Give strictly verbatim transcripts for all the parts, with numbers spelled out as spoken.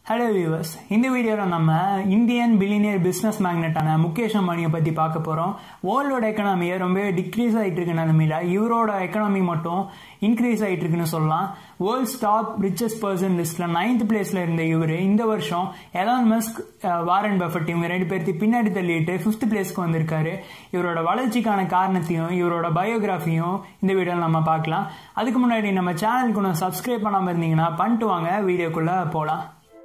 Hello viewers, இந்த வீடியோல நம்ம இந்தியன் பில்லியனியர் பிசினஸ் மேக்னட்டான முகேஷ் அம்பானியை பத்தி பார்க்க போறோம். வேர்ல்டோட எக்கனாமியை ரொம்ப டிக்ரீஸ் ஆயிட்டு இருக்க நிலைமையில இவரோட எக்கனாமி மட்டும் இன்க்ரீஸ் ஆயிட்டு இருக்குன்னு சொல்லலாம். வேர்ல்ட்ஸ் டாப் ரிச்சஸ்ட் பர்சன் லிஸ்ட்ல நைன்த் பிளேஸ்ல இருந்த இவரு இந்த வருஷம் எலான் மஸ்க், வாரன் பஃபெட் இவங்க ரெண்டு பேர்த்தையும் பின்னாடி தள்ளிட்டு ஃபிஃப்த் பிளேஸ்க்கு வந்திருக்காரு. இவரோட வளர்ச்சிக்கான காரணத்தையும் இவரோட பயோகிராஃபியும் இந்த வீடியோல நம்ம பார்க்கலாம். அதுக்கு முன்னாடி நம்ம சேனலுக்கு ஒன்று சப்ஸ்கிரைப் பண்ணாம இருந்தீங்கன்னா பண்ணிட்டு வாங்க, வீடியோக்குள்ள போலாம்.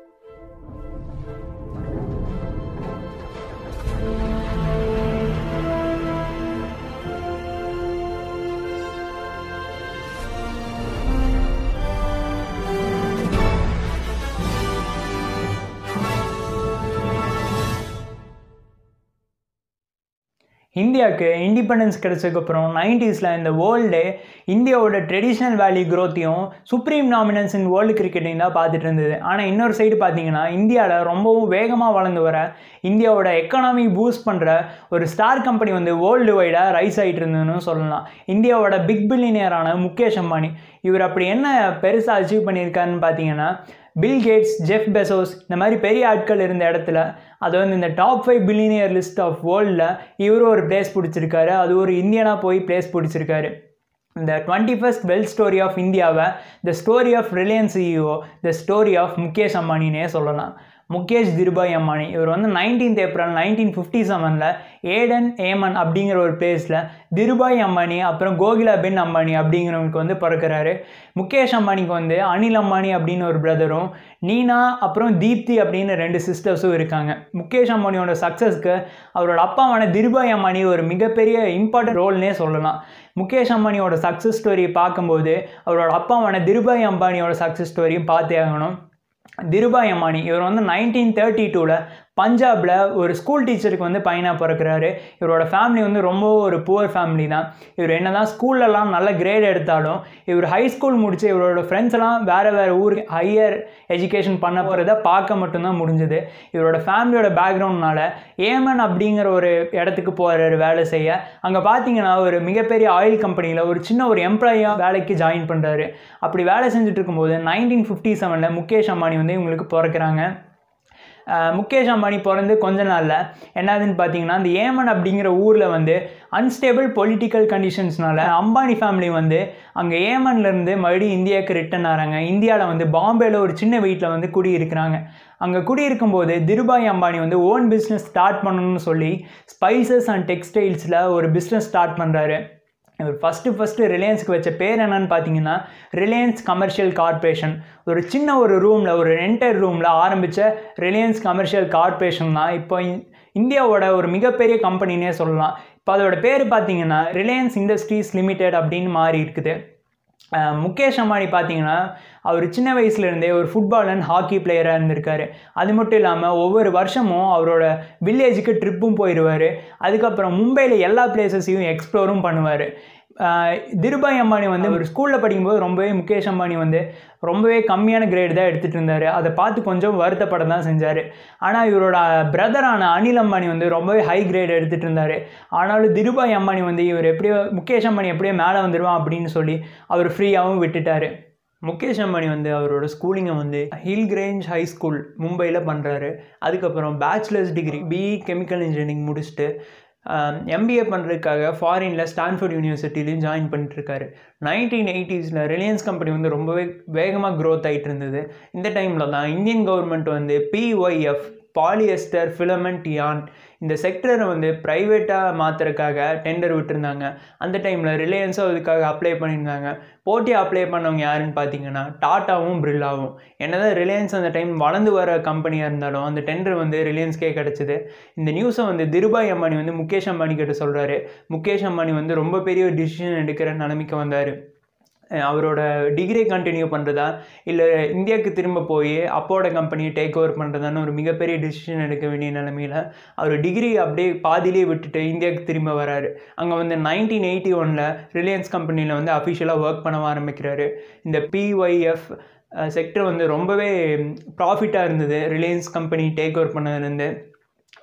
இந்தியாவுக்கு இண்டிபெண்டன்ஸ் கிடைச்சதுக்கப்புறம் நைன்டிஸில் இந்த வேர்ல்டு இந்தியாவோட ட்ரெடிஷ்னல் வேல்யூ க்ரோத்தையும் சுப்ரீம் டாமினன்ஸ் இன் வேர்ல்டு கிரிக்கெட்டையும் தான் பார்த்துட்டு இருந்தது. ஆனால் இன்னொரு சைடு பார்த்தீங்கன்னா இந்தியாவில் ரொம்பவும் வேகமாக வளர்ந்து வர இந்தியாவோட எக்கானமி பூஸ்ட் பண்ணுற ஒரு ஸ்டார் கம்பெனி வந்து வேர்ல்டு வைடாக ரைஸ் ஆகிட்டு இருந்ததுன்னு சொல்லலாம். இந்தியாவோட பிக் பில்லியனியரான முகேஷ் அம்பானி இவர் அப்படி என்ன பெருசாக அச்சீவ் பண்ணியிருக்காருன்னு பார்த்தீங்கன்னா, பில் கேட்ஸ், ஜெஃப் பெசோஸ் இந்த மாதிரி பெரிய ஆட்கள் இருந்த இடத்துல அது வந்து இந்த top five billionaire list of வேர்ல்டில் இவரும் ஒரு பிளேஸ் பிடிச்சிருக்காரு. அது ஒரு இந்தியனாக போய் பிளேஸ் பிடிச்சிருக்காரு. இந்த twenty first wealth story of இந்தியாவை the story of Reliance CEO, the story of Mukesh அம்பானினே சொல்லலாம். முகேஷ் திருபாய் அம்பானி இவர் வந்து நைன்டீன்த் ஏப்ரல் நைன்டீன் ஃபிஃப்டி செவனில் ஏடன் ஏமன் அப்படிங்கிற ஒரு பிளேஸில் திருபாய் அம்பானி அப்புறம் கோகிலா பென் அம்பானி அப்படிங்கிறவங்களுக்கு வந்து பிறக்கிறாரு. முகேஷ் அம்பானிக்கு வந்து அனில் அம்பானி அப்படின்னு ஒரு பிரதரும், நீனா அப்புறம் தீப்தி அப்படின்னு ரெண்டு சிஸ்டர்ஸும் இருக்காங்க. முகேஷ் அம்பானியோட சக்ஸஸ்க்கு அவரோட அப்பாவான திருபாய் அம்பானி ஒரு மிகப்பெரிய இம்பார்ட்டன்ட் ரோல்னே சொல்லலாம். முகேஷ் அம்பானியோட சக்ஸஸ் ஸ்டோரி பார்க்கும்போது அவரோட அப்பாவான திருபாய் அம்பானியோட சக்ஸஸ் ஸ்டோரியும் பார்த்தே ஆகணும். திருபாய் அம்பானி இவர் வந்து நைன்டீன் தேர்ட்டி டூவில் பஞ்சாபில் ஒரு ஸ்கூல் டீச்சருக்கு வந்து பையனாக பிறக்கிறாரு. இவரோட ஃபேமிலி வந்து ரொம்ப ஒரு புவர் ஃபேமிலி தான். இவர் என்ன தான் ஸ்கூல்லலாம் நல்ல கிரேட் எடுத்தாலும் இவர் ஹை ஸ்கூல் முடித்து இவரோட ஃப்ரெண்ட்ஸ் எல்லாம் வேறு வேறு ஊருக்கு ஹையர் எஜுகேஷன் பண்ண போகிறத பார்க்க மட்டும்தான் முடிஞ்சுது. இவரோட ஃபேமிலியோட பேக்ரவுண்ட்னால ஏமன் அப்படிங்கிற ஒரு இடத்துக்கு போகிறாரு வேலை செய்ய. அங்கே பார்த்தீங்கன்னா ஒரு மிகப்பெரிய ஆயில் கம்பெனியில் ஒரு சின்ன ஒரு எம்ப்ளாயியாக வேலைக்கு ஜாயின் பண்ணுறாரு. அப்படி வேலை செஞ்சுட்டு இருக்கும்போது நைன்டீன் ஃபிஃப்டி செவனில் முகேஷ் அம்பானி வந்து இவங்களுக்கு பிறக்கிறாங்க. முகேஷ் அம்பானி பிறந்து கொஞ்ச நாளில் என்னதுன்னு பார்த்தீங்கன்னா, அந்த ஏமன் அப்படிங்கிற ஊரில் வந்து அன்ஸ்டேபிள் பொலிட்டிக்கல் கண்டிஷன்ஸ்னால அம்பானி ஃபேமிலி வந்து அங்கே ஏமன்லேருந்து மறுபடியும் இந்தியாவுக்கு ரிட்டர்ன் ஆகிறாங்க. இந்தியாவில் வந்து பாம்பேயில் ஒரு சின்ன வீட்டில் வந்து குடியிருக்கிறாங்க. அங்கே குடியிருக்கும்போது திருபாய் அம்பானி வந்து ஓன் பிஸ்னஸ் ஸ்டார்ட் பண்ணணும்னு சொல்லி ஸ்பைசஸ் அண்ட் டெக்ஸ்டைல்ஸில் ஒரு பிஸ்னஸ் ஸ்டார்ட் பண்ணுறாரு. இவர் ஃபஸ்ட்டு ஃபஸ்ட்டு ரிலையன்ஸுக்கு வச்ச பேர் என்னன்னு பார்த்தீங்கன்னா ரிலையன்ஸ் கமர்ஷியல் கார்பரேஷன். ஒரு சின்ன ஒரு ரூமில், ஒரு ரெண்டட் ரூமில் ஆரம்பித்த ரிலையன்ஸ் கமர்ஷியல் கார்பரேஷன் தான் இப்போ இந்தியாவோட ஒரு மிகப்பெரிய கம்பெனினே சொல்லலாம். இப்போ அதோட பேர் பார்த்தீங்கன்னா ரிலையன்ஸ் இண்டஸ்ட்ரீஸ் லிமிடெட் அப்படின்னு மாறி இருக்குது. முகேஷ் அம்பானி பார்த்தீங்கன்னா அவர் சின்ன வயசுலேருந்தே ஒரு ஃபுட்பால் அண்ட் ஹாக்கி பிளேயராக இருந்திருக்காரு. அது மட்டும் இல்லாமல் ஒவ்வொரு வருஷமும் அவரோட வில்லேஜுக்கு ட்ரிப்பும் போயிடுவார். அதுக்கப்புறம் மும்பையில் எல்லா பிளேசஸையும் எக்ஸ்ப்ளோரும் பண்ணுவார். திருபாய் அம்பானி வந்து ஒரு ஸ்கூலில் படிக்கும்போது ரொம்பவே முகேஷ் அம்பானி வந்து ரொம்பவே கம்மியான கிரேடு தான் எடுத்துகிட்டு இருந்தார். அதை பார்த்து கொஞ்சம் வருத்தப்பட தான் செஞ்சார். ஆனால் இவரோட பிரதரான அனில் அம்பானி வந்து ரொம்பவே ஹை கிரேட் எடுத்துகிட்டு இருந்தார். ஆனாலும் திருபாய் அம்பானி வந்து இவர் எப்படியோ முகேஷ் அம்பானி எப்படியோ மேலே வந்துடுவான் அப்படின்னு சொல்லி அவர் ஃப்ரீயாகவும் விட்டுட்டார். முகேஷ் அம்பானி வந்து அவரோட ஸ்கூலிங்கை வந்து ஹில் கிரேஞ்ச் ஹை ஸ்கூல் மும்பையில் பண்ணுறாரு. அதுக்கப்புறம் bachelors degree BE chemical engineering முடிச்சுட்டு எம்பிஏ பண்ணுறதுக்காக ஃபாரினில் ஸ்டான்ஃபோர்ட் யூனிவர்சிட்டிலையும் ஜாயின் பண்ணிட்டுருக்காரு. நைன்டீன் எயிட்டிஸில் ரிலையன்ஸ் கம்பெனி வந்து ரொம்பவே வேகமாக க்ரோத் ஆகிட்டு இருந்தது. இந்த டைமில் தான் இந்தியன் கவர்மெண்ட் வந்து பிஒய்எஃப் பாலியஸ்டர் ஃபிலமெண்ட் யான் இந்த செக்டரை வந்து ப்ரைவேட்டாக மாற்றுறதுக்காக டெண்டர் விட்டுருந்தாங்க. அந்த டைமில் ரிலையன்ஸும் அதுக்காக அப்ளை பண்ணியிருந்தாங்க. போட்டியாக அப்ளை பண்ணவங்க யாருன்னு பார்த்தீங்கன்னா டாட்டாவும் பிர்லாவும். என்னதான் ரிலையன்ஸ் அந்த டைம் வளர்ந்து வர கம்பெனியாக இருந்தாலும் அந்த டெண்டர் வந்து ரிலையன்ஸ்கே கிடச்சிது. இந்த நியூஸை வந்து திருபாய் அம்பானி வந்து முகேஷ் அம்பானி கிட்ட சொல்கிறாரு. முகேஷ் அம்பானி வந்து ரொம்ப பெரிய ஒரு டிசிஷன் எடுக்கிற நிலைமைக்கு வந்தார். அவரோட டிகிரி கண்டினியூ பண்ணுறதா இல்லை இந்தியாவுக்கு திரும்ப போய் அப்போட கம்பெனியை டேக் ஓவர் பண்ணுறதான்னு ஒரு மிகப்பெரிய டிசிஷன் எடுக்க வேண்டிய நிலைமையில் அவர் டிகிரி அப்படியே பாதியிலே விட்டுட்டு இந்தியாவுக்கு திரும்ப வராரு. அங்கே வந்து நைன்டீன் எயிட்டி ஒனில் ரிலையன்ஸ் கம்பெனியில் வந்து அஃபிஷியலாக ஒர்க் பண்ண ஆரம்பிக்கிறாரு. இந்த பிஒய்எஃப் செக்டர் வந்து ரொம்பவே ப்ராஃபிட்டாக இருந்தது ரிலையன்ஸ் கம்பெனி டேக் ஓவர் பண்ணதுலேருந்து.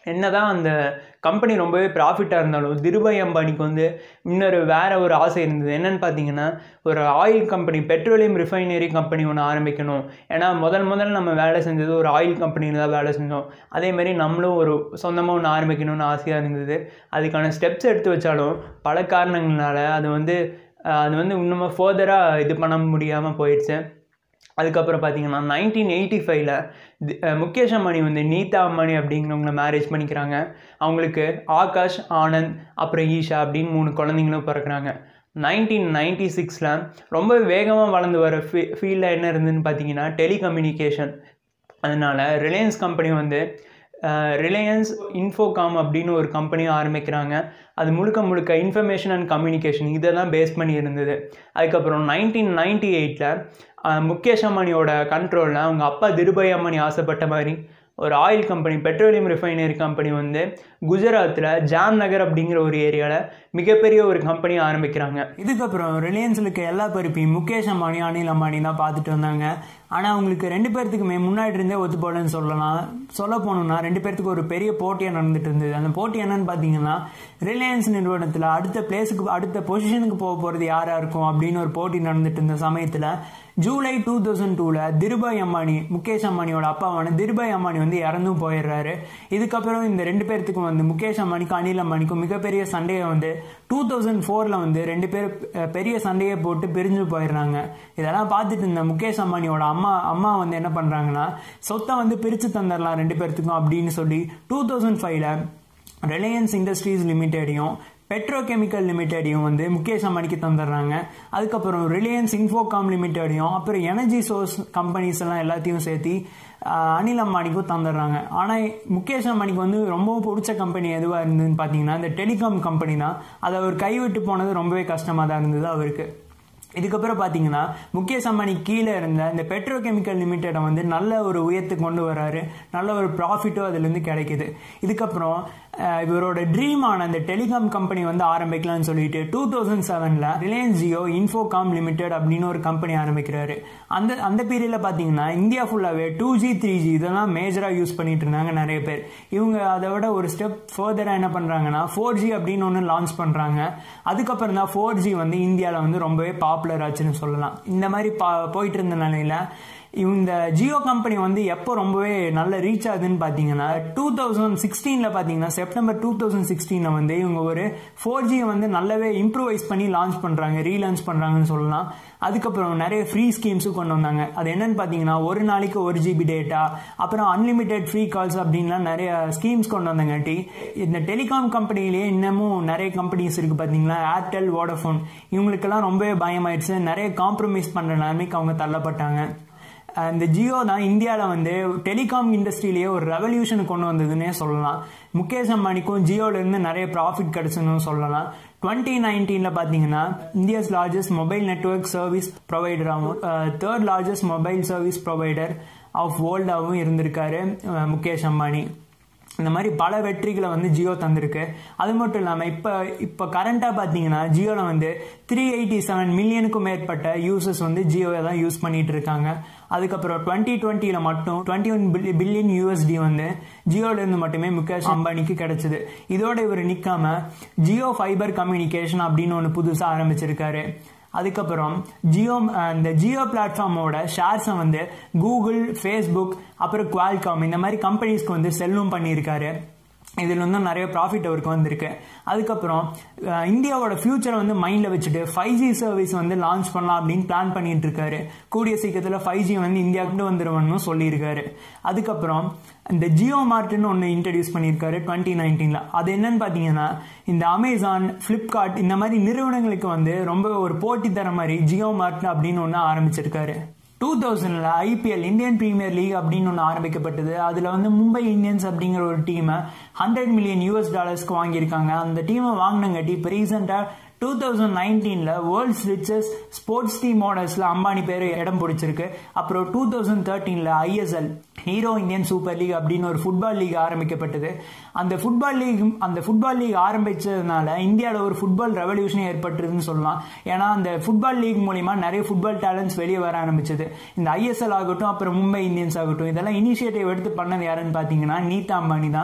என்னதான் அந்த கம்பெனி ரொம்பவே ப்ராஃபிட்டாக இருந்தாலும் திருபாய் அம்பானிக்கு வந்து இன்னொரு வேறு ஒரு ஆசை இருந்தது. என்னென்னு பார்த்தீங்கன்னா, ஒரு oil company, petroleum refinery company ஒன்று ஆரம்பிக்கணும். ஏன்னா முதல் முதல் நம்ம வேலை செஞ்சது ஒரு ஆயில் கம்பெனியில் தான் வேலை செஞ்சோம். அதேமாதிரி நம்மளும் ஒரு சொந்தமாக ஒன்று ஆரம்பிக்கணும்னு ஆசையாக இருந்தது. அதுக்கான ஸ்டெப்ஸ் எடுத்து வச்சாலும் பல காரணங்களால் அது வந்து அது வந்து இன்னும் ஃபர்தராக இது பண்ண முடியாமல் போயிடுச்சு. அதுக்கப்புறம் பார்த்தீங்கன்னா நைன்டீன் எயிட்டி ஃபைவ்ல முகேஷ் அம்பானி வந்து நீதா அம்பானி அப்படிங்கிறவங்கள மேரேஜ் பண்ணிக்கிறாங்க. அவங்களுக்கு ஆகாஷ், ஆனந்த், அப்புறம் ஈஷா அப்படின்னு மூணு குழந்தைங்களும் பிறக்கிறாங்க. நைன்டீன் நைன்டி சிக்ஸில் ரொம்ப வேகமாக வளர்ந்து வர ஃபீ ஃபீல்டில் என்ன இருந்துன்னு பார்த்தீங்கன்னா டெலிகம்யூனிகேஷன். அதனால் ரிலையன்ஸ் கம்பெனி வந்து ரிலையன்ஸ் இன்ஃபோகாம் அப்படின்னு ஒரு கம்பெனியை ஆரம்பிக்கிறாங்க. அது முழுக்க முழுக்க இன்ஃபர்மேஷன் அண்ட் கம்யூனிகேஷன் இதெல்லாம் பேஸ் பண்ணி இருந்தது. அதுக்கப்புறம் நைன்டீன் நைன்டி எயிட்டில் முகேஷ் அம்பானியோட கண்ட்ரோலில் அவங்க அப்பா திருபாய் அம்பானி ஆசைப்பட்ட மாதிரி ஒரு oil company, petroleum refinery company வந்து குஜராத்தில் ஜாம்நகர் அப்படிங்கிற ஒரு ஏரியாவில் மிகப்பெரிய ஒரு கம்பெனி ஆரம்பிக்கிறாங்க. இதுக்கப்புறம் ரிலையன்ஸில் இருக்க எல்லா பொறுப்பையும் முகேஷ் அம்பானி, அனில் அம்பானி தான் பார்த்துட்டு வந்தாங்க. ஆனால் அவங்களுக்கு ரெண்டு பேர்த்துக்குமே முன்னாடி இருந்தே ஒத்து போடலன்னு சொல்லலாம். சொல்ல போனோம்னா ரெண்டு பேர்த்துக்கு ஒரு பெரிய போட்டியாக நடந்துட்டு இருந்தது. அந்த போட்டி என்னன்னு பார்த்தீங்கன்னா, ரிலையன்ஸ் நிறுவனத்தில் அடுத்த பிளேஸுக்கு, அடுத்த பொசிஷனுக்கு போக போகிறது யாராக இருக்கும் அப்படின்னு ஒரு போட்டி நடந்துட்டு இருந்த சமயத்தில் ஜூலை டூ தௌசண்ட் டூவில் திருபாய் அம்பானி, முகேஷ் அம்பானியோட அப்பாவான திருபாய் அம்பானி வந்து இறந்தும் போயிடுறாரு. இதுக்கப்புறம் இந்த ரெண்டு பேர்த்துக்கும் வந்து முகேஷ் அம்பானிக்கும் அனில் அம்பானிக்கும் மிகப்பெரிய சண்டையை வந்து டூ தௌசண்ட் ஃபோரில் வந்து ரெண்டு பேர் பெரிய சண்டையை போட்டு பிரிஞ்சு போயிடுறாங்க. இதெல்லாம் பார்த்துட்டு இருந்த முகேஷ் அம்பானியோட அம்மா அம்மா வந்து என்ன பண்ணுறாங்கன்னா, சொத்தை வந்து பிரித்து தந்துடலாம் ரெண்டு பேர்த்துக்கும் அப்படின்னு சொல்லி டூ தௌசண்ட் ஃபைவ்ல ரிலையன்ஸ் இண்டஸ்ட்ரீஸ் லிமிடெடையும் பெட்ரோகெமிக்கல் லிமிடெடையும் வந்து முகேஷ் அம்பானிக்கு தந்துடுறாங்க. அதுக்கப்புறம் ரிலையன்ஸ் இன்ஃபோகாம் லிமிடெடையும் அப்புறம் எனர்ஜி சோர்ஸ் கம்பெனிஸ் எல்லாம் எல்லாத்தையும் சேர்த்து அனில் அம்பானிக்கும் தந்துடுறாங்க. ஆனால் முகேஷ் அம்பானிக்கு வந்து ரொம்பவும் பிடிச்ச கம்பெனி எதுவாக இருந்ததுன்னு பார்த்தீங்கன்னா இந்த டெலிகாம் கம்பெனி தான். அதை அவர் கைவிட்டு போனது ரொம்பவே கஷ்டமாக தான் இருந்தது அவருக்கு. இதுக்கப்புறம் பார்த்தீங்கன்னா முகேஷ் அம்பானி கீழே இருந்த இந்த பெட்ரோகெமிக்கல் லிமிடெடை வந்து நல்ல ஒரு உயரத்துக்கு கொண்டு வராரு. நல்ல ஒரு ப்ராஃபிட்டும் அதுலேருந்து கிடைக்குது. இதுக்கப்புறம் இவரோட ட்ரீமான அந்த டெலிகாம் கம்பெனி வந்து ஆரம்பிக்கலாம்னு சொல்லிட்டு டூ தௌசண்ட் செவனில் ரிலையன்ஸ் ஜியோ இன்ஃபோகாம் லிமிடெட் அப்படின்னு ஒரு கம்பெனி ஆரம்பிக்கிறாரு. அந்த அந்த பீரியடில் பார்த்தீங்கன்னா இந்தியா ஃபுல்லாகவே டூ ஜி த்ரீ ஜி இதெல்லாம் மேஜராக யூஸ் பண்ணிட்டு இருந்தாங்க நிறைய பேர். இவங்க அதை விட ஒரு ஸ்டெப் ஃபர்தராக என்ன பண்ணுறாங்கன்னா ஃபோர் ஜி அப்படின்னு ஒன்று லான்ச் பண்ணுறாங்க. அதுக்கப்புறம் தான் ஃபோர் ஜி வந்து இந்தியாவில் வந்து ரொம்பவே பாப்புலர் ஆச்சுன்னு சொல்லலாம். இந்த மாதிரி பா போயிட்டு இருந்த நிலையில் இந்த ஜியோ கம்பெனி வந்து எப்போ ரொம்பவே நல்ல ரீச் ஆகுதுன்னு பார்த்தீங்கன்னா டூ தௌசண்ட் சிக்ஸ்டீனில் பார்த்தீங்கன்னா செப்டம்பர் டூ தௌசண்ட் சிக்ஸ்டீனில் வந்து இவங்க ஒரு ஃபோர் ஜியை வந்து நல்லாவே இம்ப்ரூவைஸ் பண்ணி லான்ச் பண்ணுறாங்க, ரீலான்ச் பண்ணுறாங்கன்னு சொல்லலாம். அதுக்கப்புறம் நிறைய ஃப்ரீ ஸ்கீம்ஸும் கொண்டு வந்தாங்க. அது என்னன்னு பார்த்தீங்கன்னா ஒரு நாளைக்கு ஒரு ஜிபி டேட்டா, அப்புறம் அன்லிமிட்டெட் ஃப்ரீ கால்ஸ் அப்படின்லாம் நிறைய ஸ்கீம்ஸ் கொண்டு வந்தாங்காட்டி இந்த டெலிகாம் கம்பெனிலேயே இன்னமும் நிறைய கம்பெனிஸ் இருக்குது பார்த்தீங்களா, ஏர்டெல், வோடஃபோன், இவங்களுக்கெல்லாம் ரொம்பவே பயமாயிடுச்சு. நிறைய காம்ப்ரமைஸ் பண்ணுற நிலைமைக்கு அவங்க தள்ளப்பட்டாங்க. இந்த ஜியோ தான் இந்தியாவில் வந்து டெலிகாம் இண்டஸ்ட்ரியிலேயே ஒரு ரெவல்யூஷன் கொண்டு வந்ததுன்னே சொல்லலாம். முகேஷ் அம்பானிக்கும் ஜியோலேருந்து நிறைய ப்ராஃபிட் கிடைச்சுன்னு சொல்லலாம். டுவெண்ட்டி நைன்டீனில் பார்த்தீங்கன்னா India's largest mobile network service ப்ரொவைடராகவும் third largest mobile service provider of வேர்ல்டாகவும் இருந்திருக்காரு முகேஷ் அம்பானி. இந்த மாதிரி பல வெற்றிகளை வந்து ஜியோ தந்திருக்கு. அது மட்டும் இல்லாமல் இப்போ இப்போ கரண்டாக பார்த்தீங்கன்னா ஜியோவில் வந்து த்ரீ எயிட்டி செவன் மில்லியனுக்கும் மேற்பட்ட யூசர்ஸ் வந்து ஜியோவை தான் யூஸ் பண்ணிட்டு இருக்காங்க. அதுக்கப்புறம் டுவெண்ட்டி டுவெண்ட்டியில் மட்டும் டுவெண்ட்டி ஒன் பில்லியன் யூஎஸ்டி வந்து ஜியோலேருந்து மட்டுமே முகேஷ் அம்பானிக்கு கிடைச்சிது. இதோட இவர் நிற்காம ஜியோ ஃபைபர் கம்யூனிகேஷன் அப்படின்னு ஒன்று புதுசாக ஆரம்பிச்சிருக்காரு. அதுக்கப்புறம் ஜியோ இந்த ஜியோ பிளாட்ஃபார்மோட ஷேர்ஸை வந்து கூகுள், ஃபேஸ்புக், அப்புறம் குவால்காம் இந்த மாதிரி கம்பெனிஸ்க்கு வந்து செல்லும் பண்ணியிருக்காரு. இதில் வந்து நிறைய ப்ராஃபிட் அவருக்கு வந்திருக்கு. அதுக்கப்புறம் இந்தியாவோட ஃபியூச்சரை வந்து மைண்டில் வச்சுட்டு ஃபைவ் ஜி சர்வீஸ் வந்து லான்ச் பண்ணலாம் அப்படின்னு பிளான் பண்ணிட்டு இருக்காரு. கூடிய சீக்கிரத்தில் ஃபைவ் ஜி வந்து இந்தியாவுக்கு வந்துருவன்னு சொல்லியிருக்காரு. அதுக்கப்புறம் இந்த ஜியோ மார்ட்னு ஒன்று இன்ட்ரடியூஸ் பண்ணியிருக்காரு டுவெண்ட்டி நைன்டீனில். அது என்னன்னு பார்த்தீங்கன்னா இந்த அமேசான், ஃப்ளிப்கார்ட் இந்த மாதிரி நிறுவனங்களுக்கு வந்து ரொம்ப ஒரு போட்டி தர மாதிரி ஜியோ மார்ட் அப்படின்னு ஒன்று ஆரம்பிச்சிருக்காரு. டூ தௌசண்ட்ல ஐபிஎல் இந்தியன் பிரீமியர் லீக் அப்படின்னு ஒன்று ஆரம்பிக்கப்பட்டது. அதில் வந்து மும்பை இந்தியன்ஸ் அப்படிங்கிற ஒரு டீமை ஹண்ட்ரட் மில்லியன் யூஎஸ் டாலர்ஸ்க்கு வாங்கியிருக்காங்க. அந்த டீமை வாங்கினங்காட்டி இப்போ ரீசெண்டாக டூ தௌசண்ட் நைன்டீனில் வேர்ல்ட்ஸ் ரிச்சஸ்ட் ஸ்போர்ட்ஸ் டீம் ஆர்டர்ஸில் அம்பானி பேர் இடம் பிடிச்சிருக்கு. அப்புறம் டூ தௌசண்ட் தேர்ட்டீனில் ISL hero Indian super league அப்படின்னு ஒரு ஃபுட்பால் லீக் ஆரம்பிக்கப்பட்டது. அந்த ஃபுட்பால் லீக் அந்த ஃபுட்பால் லீக் ஆரம்பித்ததுனால இந்தியாவில் ஒரு ஃபுட்பால் ரெவல்யூஷனே ஏற்பட்டுருதுன்னு சொல்லலாம். ஏன்னா அந்த ஃபுட்பால் லீக் மூலிமா நிறைய ஃபுட்பால் டேலண்ட்ஸ் வெளியே வர ஆரம்பிச்சது. இந்த ஐஎஸ்எல் ஆகட்டும், அப்புறம் மும்பை இந்தியன்ஸ் ஆகட்டும், இதெல்லாம் இனிஷியேட்டிவ் எடுத்து பண்ணது யாருன்னு பார்த்தீங்கன்னா நீதா அம்பானி தான்.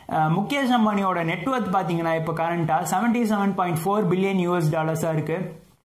முகேஷ் அம்பானியோட நெட்வொர்த் பார்த்தீங்கன்னா இப்போ கரண்ட்டாக seventy seven point four billion US டாலர்ஸாக இருக்குது.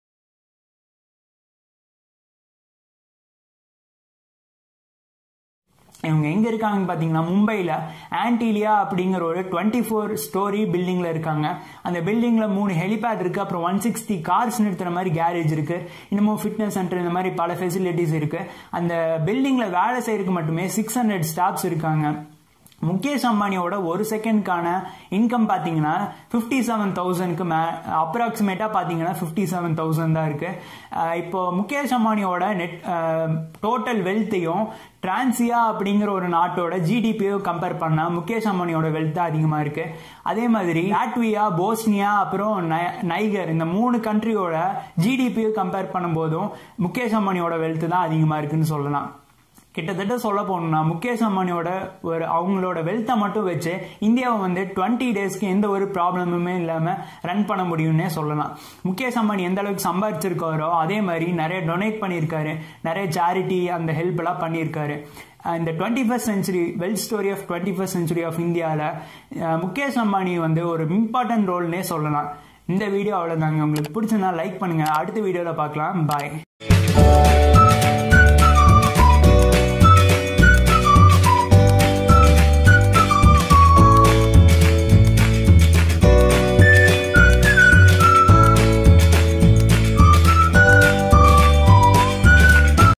இவங்க எங்கே இருக்காங்கன்னு பார்த்தீங்கன்னா மும்பையில் ஆன்டிலியா அப்படிங்கிற ஒரு டுவெண்ட்டி ஃபோர் ஸ்டோரி பில்டிங்கில் இருக்காங்க. அந்த பில்டிங்கில் மூணு ஹெலிபேட் இருக்குது, அப்புறம் ஒன் சிக்ஸ்டி கார்ஸ் நிறுத்துகிற மாதிரி கேரேஜ் இருக்குது, இன்னமும் ஃபிட்னஸ் சென்டர் இந்த மாதிரி பல ஃபெசிலிட்டிஸ் இருக்குது. அந்த பில்டிங்கில் வேலை செய்யறதுக்கு மட்டுமே சிக்ஸ் ஹண்ட்ரட் ஸ்டாஃப்ஸ் இருக்காங்க. முகேஷ் அம்பானியோட ஒரு செகண்ட்கான இன்கம் பார்த்தீங்கன்னா ஃபிஃப்டி செவன் தௌசண்ட்க்கு மே அப்ராக்சிமேட்டாக பார்த்தீங்கன்னா ஃபிஃப்டி செவன் தௌசண்ட் தான் இருக்குது. இப்போ முகேஷ் அம்பானியோட நெட் டோட்டல் வெல்த்தையும் டிரான்சியா அப்படிங்கிற ஒரு நாட்டோட ஜிடிபியோ கம்பேர் பண்ணால் முகேஷ் அம்பானியோட வெல்த் தான் அதிகமாக இருக்குது. அதே மாதிரி லாட்வியா, போஸ்னியா, அப்புறம் நைகர் இந்த மூணு கண்ட்ரியோட ஜிடிபியோ கம்பேர் பண்ணும்போதும் முகேஷ் அம்பானியோட வெல்த் தான் அதிகமாக இருக்குன்னு சொல்லலாம். கிட்டத்தட்ட சொல்ல போனோம்னா முகேஷ் அம்பானியோட ஒரு அவங்களோட வெல்த்தை மட்டும் வச்சு இந்தியாவை வந்து டுவெண்ட்டி டேஸ்க்கு எந்த ஒரு ப்ராப்ளமுமே இல்லாமல் ரன் பண்ண முடியும்னே சொல்லலாம். முகேஷ் அம்பானி எந்த அளவுக்கு சம்பாதிச்சிருக்காரோ அதே மாதிரி நிறைய டொனேட் பண்ணியிருக்காரு, நிறைய சேரிட்டி அந்த ஹெல்ப் எல்லாம் பண்ணியிருக்காரு. இந்த twenty first century wealth story of twenty first century of இந்தியாவில் முகேஷ் அம்பானி வந்து ஒரு இம்பார்ட்டன்ட் ரோல்னே சொல்லலாம். இந்த வீடியோ அவ்வளோதாங்க. உங்களுக்கு பிடிச்சிருந்தா லைக் பண்ணுங்கள். அடுத்த வீடியோவில் பார்க்கலாம். பாய்.